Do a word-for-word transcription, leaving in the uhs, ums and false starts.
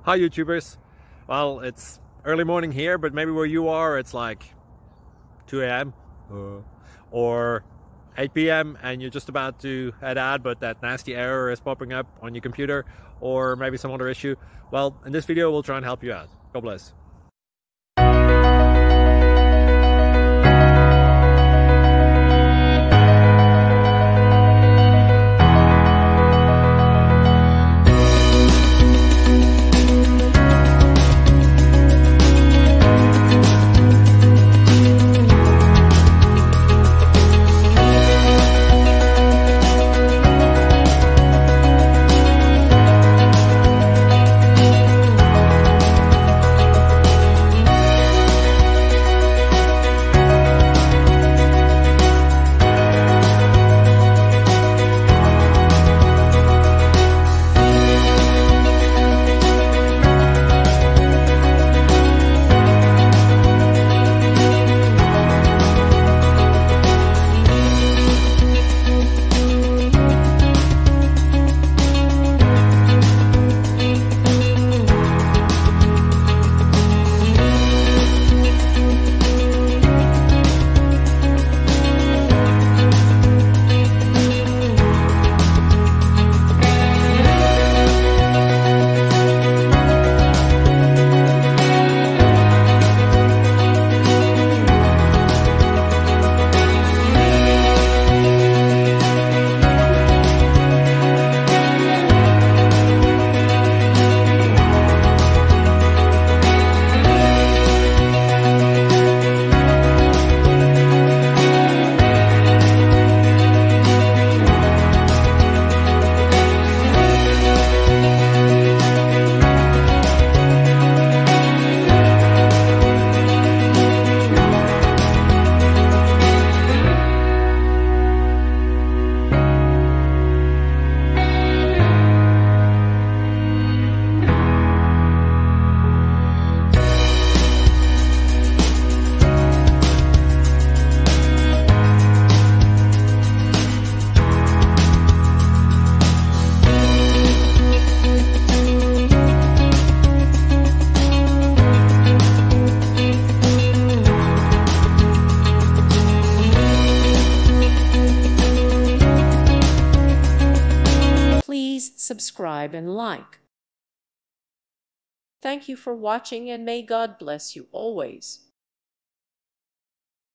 Hi YouTubers. Well, it's early morning here, but maybe where you are it's like two A M uh, or eight P M and you're just about to head out, but that nasty error is popping up on your computer, or maybe some other issue. Well, in this video we'll try and help you out. God bless. Please subscribe and like. Thank you for watching, and may God bless you always.